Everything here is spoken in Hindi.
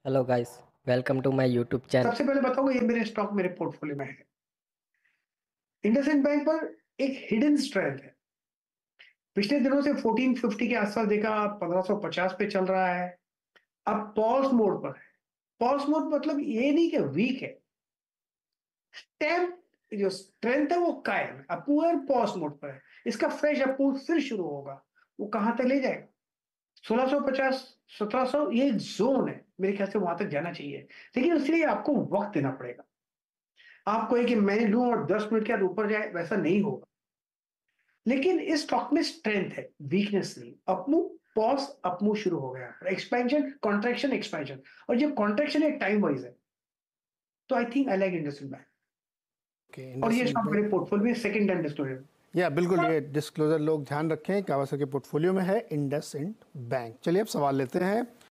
Hello guys, welcome to my YouTube channel. सबसे पहले बताऊंगा ये मेरे स्टॉक मेरे पोर्टफोलियो में है। इंडसइंड बैंक पर एक हिडन स्ट्रेंथ है। पिछले दिनों से 1450 के आसपास देखा, 1550 पे चल रहा है। अब पॉज मोड पर है। पॉज मोड मतलब ये नहीं कि वीक है। स्टेप जो स्ट्रेंथ है वो कायम है। अपूर्ण पॉज मोड पर है। इसका फ्रेश अपूर्ण फिर शुरू होगा। वो कहां तक ले जाएगा? 1650, 1700, ये एक जोन है। मेरे ख्याल से वहां तक जाना चाहिए, लेकिन उसके लिए आपको वक्त देना पड़ेगा। आपको है कि मैं लूं और 10 मिनट के बाद ऊपर जाए, वैसा नहीं होगा। लेकिन इस स्टॉक में स्ट्रेंथ है, वीकनेस नहीं। अपमूव, पॉज, अपमूव शुरू हो गया, एक्सपेंशन, कॉन्ट्रैक्शन, एक्सपेंशन। और जब कॉन्ट्रैक्शन एक टाइम वाइज है, तो I think I like industrial bank. Okay, और ये इंडसइंड स्टॉक बैंक। मेरे पोर्टफोलियो में सेकंड हैंड डिस्क्लोजर। या बिल्कुल, ये डिस्क्लोजर लोग ध्यान रखें। कावासाकी के पोर्टफोलियो में है इंडसइंड बैंक। चलिए अब सवाल लेते हैं।